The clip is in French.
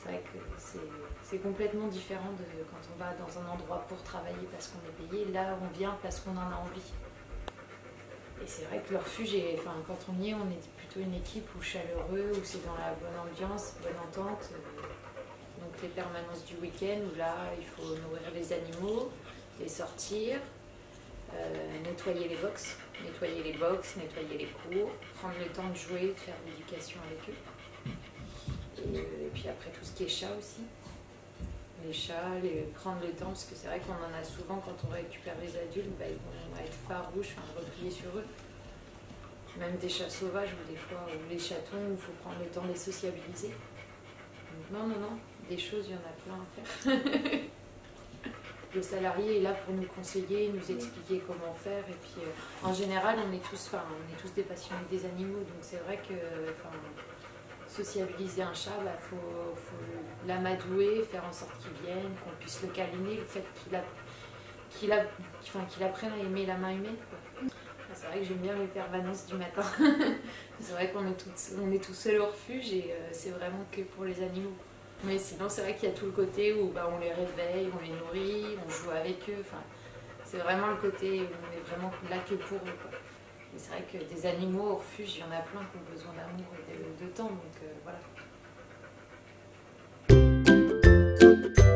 C'est vrai que c'est complètement différent de quand on va dans un endroit pour travailler parce qu'on est payé. Là, on vient parce qu'on en a envie. Et c'est vrai que le refuge, quand on y est, on est plutôt une équipe où chaleureux, où c'est dans la bonne ambiance, bonne entente. Donc les permanences du week-end, où là, il faut nourrir les animaux, les sortir, nettoyer les box, nettoyer les cours, prendre le temps de jouer, de faire l'éducation avec eux. Et puis après, tout ce qui est chat aussi. Les chats, prendre le temps, parce que c'est vrai qu'on en a souvent quand on récupère les adultes, ils vont être farouches, repliés sur eux. Même des chats sauvages ou des fois ou les chatons, il faut prendre le temps de les sociabiliser. Donc non, des choses, il y en a plein à faire. Le salarié est là pour nous conseiller, nous expliquer comment faire. Et puis en général, on est tous des passionnés des animaux, donc c'est vrai que sociabiliser un chat, faut l'amadouer, faire en sorte qu'il vienne, qu'on puisse le câliner, le fait qu'il apprenne à aimer la main humaine. C'est vrai que j'aime bien les permanences du matin. C'est vrai qu'on est tout seul au refuge et c'est vraiment que pour les animaux. Mais sinon, c'est vrai qu'il y a tout le côté où on les réveille, on les nourrit, on joue avec eux. C'est vraiment le côté où on est vraiment là que pour eux, quoi. Et c'est vrai que des animaux au refuge, il y en a plein qui ont besoin d'amour et de temps, donc voilà.